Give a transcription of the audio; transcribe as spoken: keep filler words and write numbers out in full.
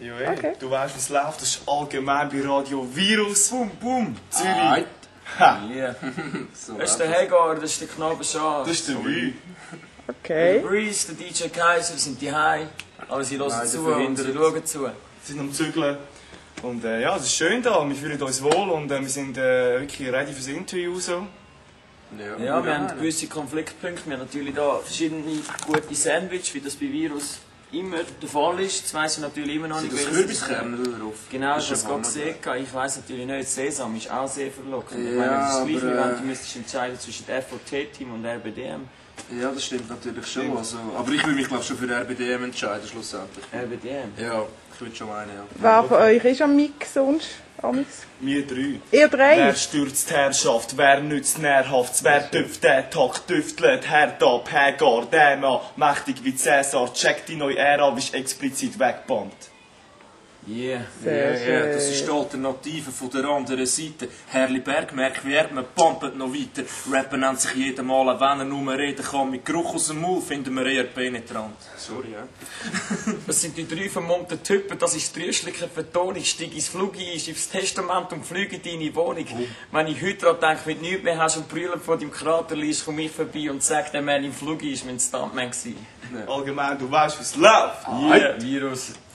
Ja, ey. Okay. Du weißt, wie es läuft. Das ist allgemein bei Radio Virus. Boom, boom. Zürich. Alright. Ha. Yeah. So Das ist der Hagar, das ist der Knabe Schaf. Das ist der Wü. Der Okay. Breeze, der D J Kaiser sind die High. Aber sie hören Nein, zu der und sie verhindert. schauen zu. Wir sind am Zügeln. Und äh, ja, es ist schön da. Wir fühlen uns wohl und äh, wir sind äh, wirklich ready fürs Interview. So. Ja, Ja, wir haben gewisse Konfliktpunkte. Wir haben natürlich da verschiedene gute Sandwich, wie das bei Virus immer der Fall ist. Das weiss ich natürlich immer noch Sind nicht. das welches es ist. Kürbiskerne drauf? Genau, Das das ist habe ein ich gerade gesehen. Ich weiss natürlich nicht, Sesam ist auch sehr verlockend. ich Ja, meine, das ist gleich, aber, wie wenn äh, du müsstest entscheiden zwischen F O T-Team und R B D M. Ja, das stimmt natürlich schon. Also, aber ich würde mich glaube schon für R B D M entscheiden, schlussendlich. R B D M? Ja, ich würde schon meinen, ja. Wer von euch ist am Mix sonst? Amix? Wir drei. Ihr drei? Wer stürzt die Herrschaft? Wer nützt Nährhaft? Wer dürft den Tag tüftelt? Herd ab, Hagar, der Mann, mächtig wie Cäsar, checkt die neue Ära, wie explizit weggebannt. Yeah. Sehr Ja, ja, das schön. ist die Alternative von der anderen Seite. Herrli Bergmerk wird man pumpet noch weiter. Rappen nennt sich jedes Mal, wenn er nur reden kann. Mit Geruch aus dem Mund finden wir eher penetrant. Sorry, ja. Das sind die drei vermummten Typen, das ist die rüstliche Vertonung. Steig ins Flug ein, ist aufs Testament und fliege in deine Wohnung. Wenn ich heute daran denke, wenn du nichts mehr hast und brüllen vor deinem Krater liest, komm ich vorbei und sag, der Mann im Flug ist mein Stuntman gewesen. Allgemein, du weißt, wie es läuft. Yeah. Virus.